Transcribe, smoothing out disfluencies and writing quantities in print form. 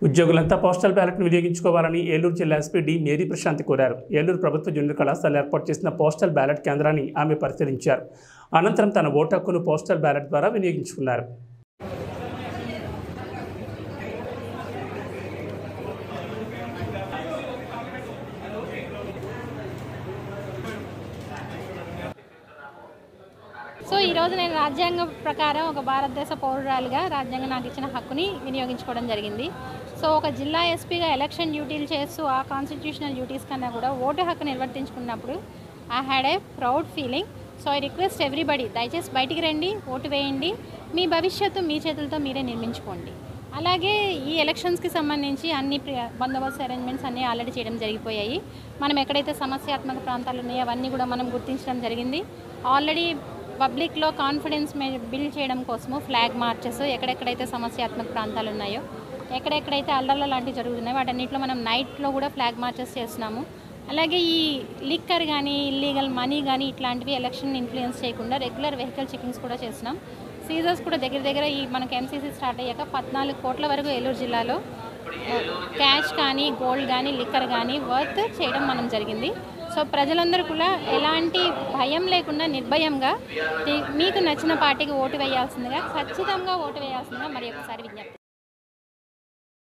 ఉద్యోగులంతా postal బ్యాలెట్ను వినియోగించుకోవాలని ఏలూరు జిల్లా SP D Mary Prashanth కోరారు. ఏలూరు ప్రభుత్వ జూనియర్ కళాశాల ఏర్పాటు చేసిన పోస్టల్ బ్యాలెట్ కేంద్రాన్ని ఆమె పరిశీలించారు. అనంతరం తన ఓటు హక్కును పోస్టల్ బ్యాలెట్ ద్వారా వినియోగించుకున్నారు. సో ఈరోజు నేను రాజ్యాంగం ప్రకారం ఒక భారతదేశ పౌరురాలుగా రాజ్యాంగం నాకు ఇచ్చిన హక్కుని వినియోగించుకోవడం జరిగింది. సో ఒక జిల్లా ఎస్పీగా ఎలక్షన్ డ్యూటీలు చేస్తూ ఆ కాన్స్టిట్యూషనల్ డ్యూటీస్ కన్నా కూడా ఓటు హక్కు నిర్వర్తించుకున్నప్పుడు I had a proud feeling. So I request everybody, దయచేసి బయటికి రండి, ఓటు వేయండి, మీ భవిష్యత్తు మీ చేతులతో మీరే నిర్మించుకోండి. అలాగే ఈ ఎలక్షన్స్కి సంబంధించి అన్ని బందోబస్తు అరేంజ్మెంట్స్ అన్నీ ఆల్రెడీ చేయడం జరిగిపోయాయి. మనం ఎక్కడైతే సమస్యాత్మక ప్రాంతాలు ఉన్నాయో అవన్నీ కూడా మనం గుర్తించడం జరిగింది. ఆల్రెడీ పబ్లిక్లో కాన్ఫిడెన్స్ బిల్డ్ చేయడం కోసము ఫ్లాగ్ మార్చెస్, ఎక్కడెక్కడైతే సమస్యాత్మక ప్రాంతాలు ఉన్నాయో, ఎక్కడెక్కడైతే అల్లర్ల లాంటివి జరుగుతున్నాయో వాటన్నిటిలో మనం నైట్లో కూడా ఫ్లాగ్ మార్చెస్ చేస్తున్నాము. అలాగే ఈ లిక్కర్ కానీ ఇల్లీగల్ మనీ కానీ ఇట్లాంటివి ఎలక్షన్ ఇన్ఫ్లుయెన్స్ చేయకుండా రెగ్యులర్ వెహికల్ చెకింగ్స్ కూడా చేస్తున్నాం. సీజర్స్ కూడా దగ్గర దగ్గర ఈ మనకు ఎంసీసీ స్టార్ట్ అయ్యాక 14 కోట్ల వరకు ఏలూరు జిల్లాలో క్యాష్ కానీ గోల్డ్ కానీ లిక్కర్ కానీ వర్త్ చేయడం మనం జరిగింది. సో ప్రజలందరూ కూడా ఎలాంటి భయం లేకుండా నిర్భయంగా మీకు నచ్చిన పార్టీకి ఓటు వేయాల్సిందిగా, ఖచ్చితంగా ఓటు వేయాల్సిందిగా మరి ఒకసారి విజ్ఞప్తి.